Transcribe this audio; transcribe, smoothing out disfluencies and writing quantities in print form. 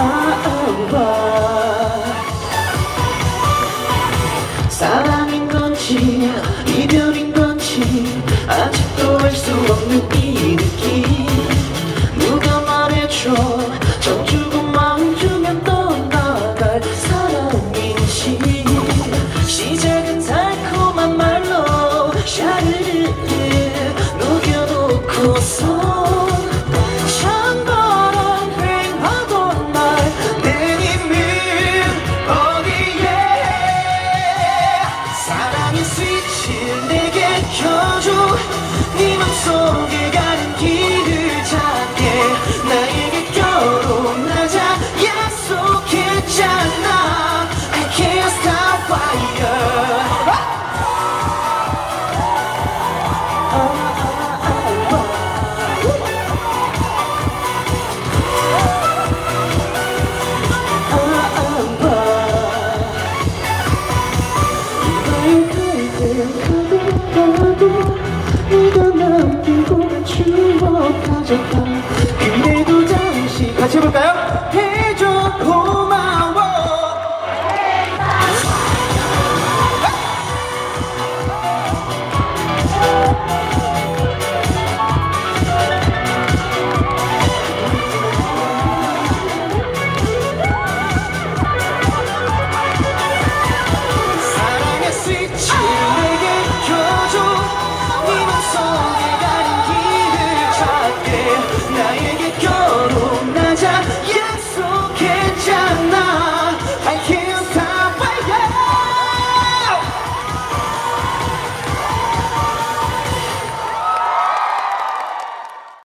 사랑인 건지 이별인 건지 아직도 알 수 없는 이 느낌. 누가 말해줘 정 주고 마음 주면 떠나갈 사랑인지. 시작은 달콤한 말로 샤르르 녹여놓고서 내게 켜줘. 네 맘속에 가는 길을 찾게 나에게 결혼하자 약속했잖아. I can't stop fire. 네가 남기고 난 추억 가져가. 그래도 잠시 같이 해볼까요?